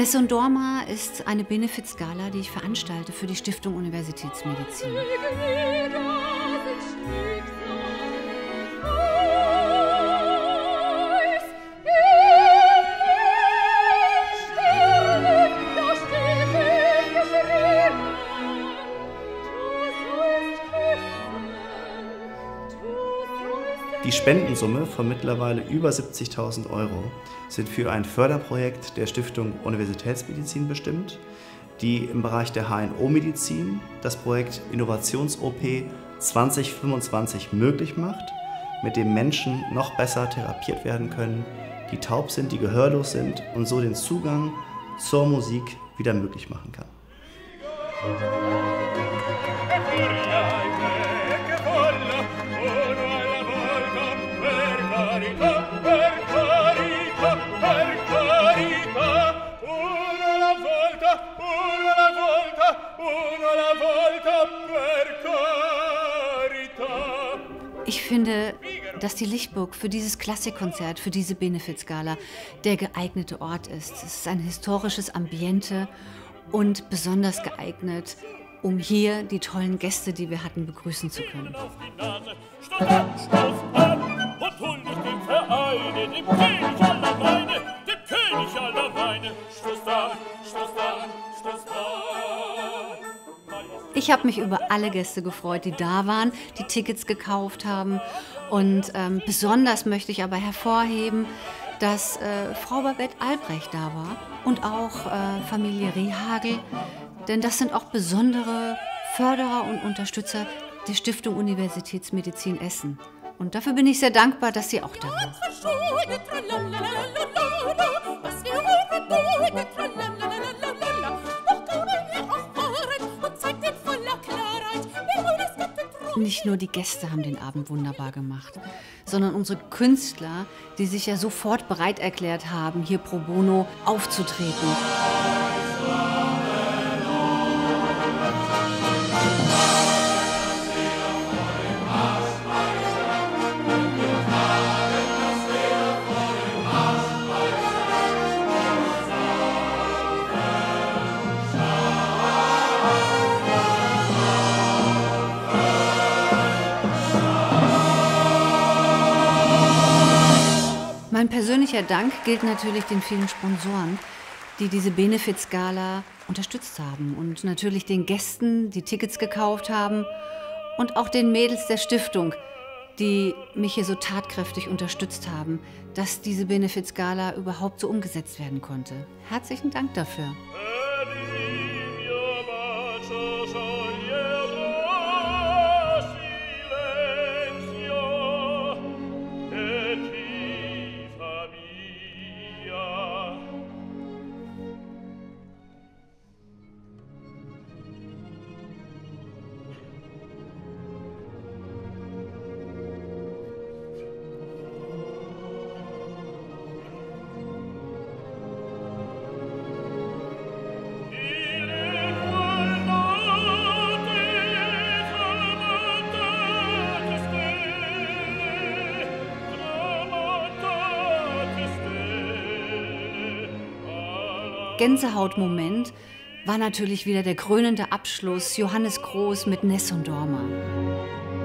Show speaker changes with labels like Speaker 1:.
Speaker 1: Nessun Dorma ist eine Benefizgala, die ich veranstalte für die Stiftung Universitätsmedizin.
Speaker 2: Die Spendensumme von mittlerweile über 70.000 € sind für ein Förderprojekt der Stiftung Universitätsmedizin bestimmt, die im Bereich der HNO-Medizin das Projekt Innovations-OP 2025 möglich macht, mit dem Menschen noch besser therapiert werden können, die taub sind, die gehörlos sind und so den Zugang zur Musik wieder möglich machen kann.
Speaker 1: Ich finde, dass die Lichtburg für dieses Klassikkonzert, für diese Benefizgala der geeignete Ort ist. Es ist ein historisches Ambiente und besonders geeignet, um hier die tollen Gäste, die wir hatten, begrüßen zu können. Ich habe mich über alle Gäste gefreut, die da waren, die Tickets gekauft haben. Und besonders möchte ich aber hervorheben, dass Frau Babette Albrecht da war und auch Familie Rehhagel. Denn das sind auch besondere Förderer und Unterstützer der Stiftung Universitätsmedizin Essen. Und dafür bin ich sehr dankbar, dass sie auch da waren. Nicht nur die Gäste haben den Abend wunderbar gemacht, sondern unsere Künstler, die sich ja sofort bereit erklärt haben, hier pro bono aufzutreten. Mein persönlicher Dank gilt natürlich den vielen Sponsoren, die diese Benefizgala unterstützt haben und natürlich den Gästen, die Tickets gekauft haben und auch den Mädels der Stiftung, die mich hier so tatkräftig unterstützt haben, dass diese Benefizgala überhaupt so umgesetzt werden konnte. Herzlichen Dank dafür. Gänsehautmoment war natürlich wieder der krönende Abschluss Johannes Groß mit Nessun Dorma.